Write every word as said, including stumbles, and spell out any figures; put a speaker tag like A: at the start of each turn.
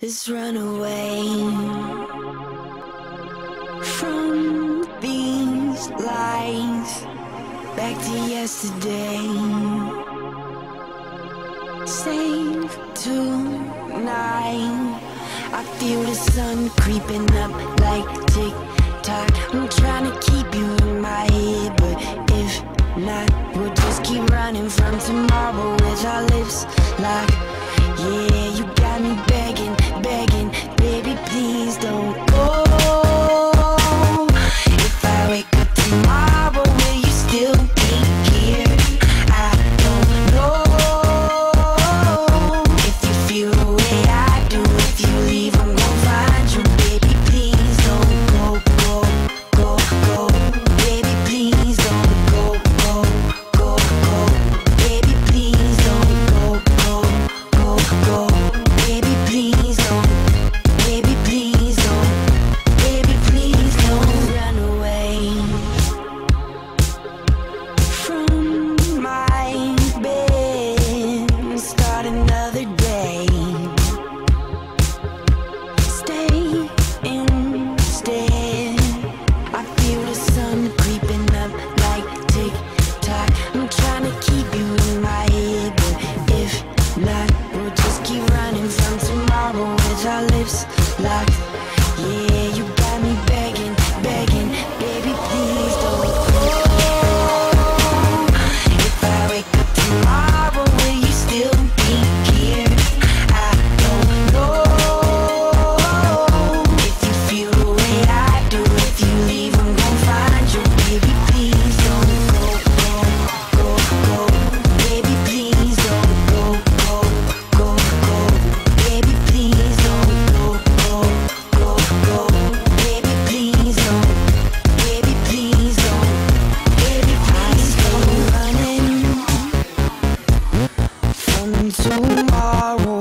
A: Let's run away from these lies, back to yesterday. Save tonight. I feel the sun creeping up like tick-tock. I'm trying to keep you in my head, but if not, we'll just keep running from tomorrow with our lips locked. Yeah, you got me begging, begging, baby, please don't go. If I wake up tomorrow, will you still be here? I don't know. If you feel the way I do, if you leave, I'm gonna find you, baby, please don't go, go, go, go. Baby, please don't go, go, go, go. Baby, please don't go, go, go, go. Baby, please don't. Baby, please don't. Baby, please don't run away from my bed. Start another day. Stay instead. I feel the sun creeping up like tick-tock. I'm trying to keep you in my head, but if not, we'll just keep running from tomorrow with our lips locked. Yeah, you got me begging, begging, baby, please don't go. If I wake up tomorrow, will you still be here? I don't know. If you feel the way I do, if you leave, I'm gonna find you, baby, please don't go, go, go, go. Baby, please don't go, go, go, go. Baby, please don't go, go, go, go. Baby, please don't. Baby, please don't. Baby, please don't. Running from tomorrow.